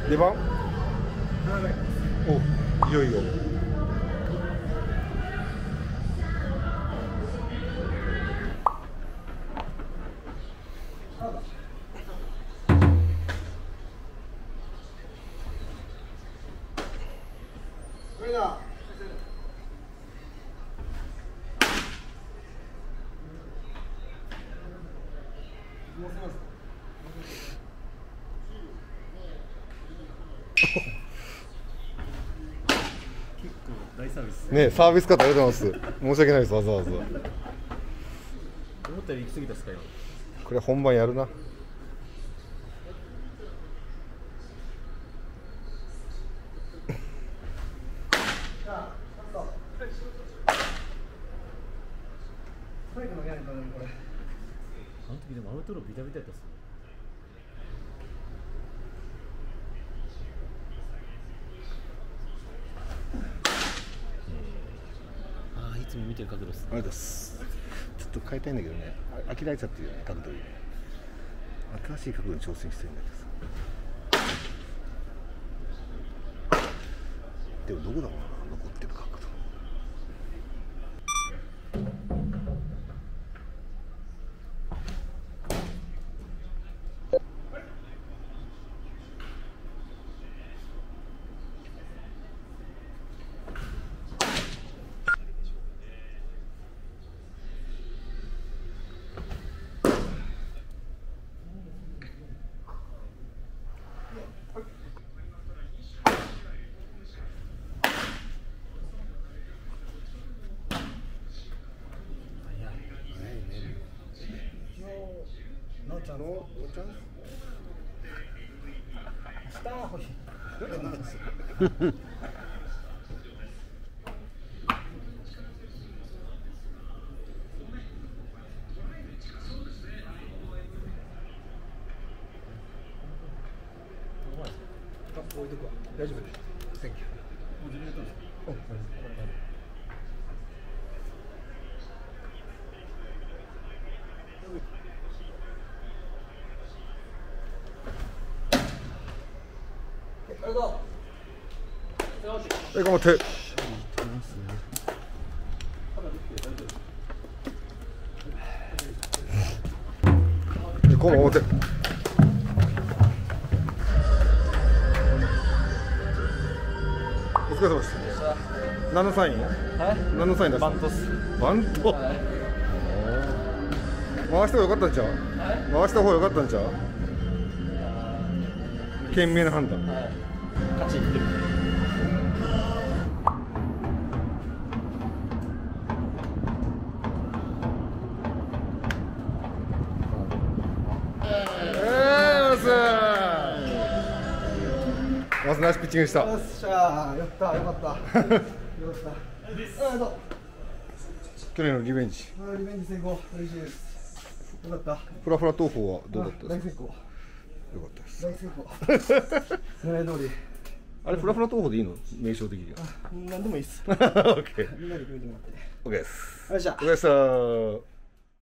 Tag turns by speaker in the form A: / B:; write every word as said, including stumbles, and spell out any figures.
A: 出番？お、いよいよ。
B: 大サービス
A: ね、サービス方ありがとうございます。申し訳ないです、わざわざ。
B: 思ったより行き過ぎたっすかよ。
A: これ本番やるな。
B: あの時でもアウトロービタビタやったっすね。ああ、いつも見てる角度っす。
A: ありがとうございます。ちょっと変えたいんだけどね、あ飽きられちゃってるよね、角度に。新しい角度に挑戦してるんだけどさ。でもどこだろうな、残ってる角度。
C: のちゃんののちゃんスター欲しい。置いとくわ。大丈夫です。センキュー。もう自分でやったんですか？うん。ありがとう。
A: はい、頑張って。で、こうも表。お疲れ様です。何のサイン？何のサインですか？
B: バントっす。
A: バント。回した方が良かったんちゃう？回した方が良かったんちゃう？賢明な判断。
B: 勝ちにいってる。
A: まずナイスピッチングした。
C: よっしゃー、やったー、よかった。よかった。あの
A: 去年のリベンジ。
C: リベンジ成功、嬉しいです。よかった。
A: フラフラ投法はどうだったですか？
C: 大成功。
A: よかったです。
C: 大成功。狙い通り。
A: あれフラフラ投法でいいの？名称的には。
C: なんでもいいっす。
A: オッケー。
C: みんなで決めてもらって。
A: オッケーです。
C: よっしゃ。
A: お疲れ様でした。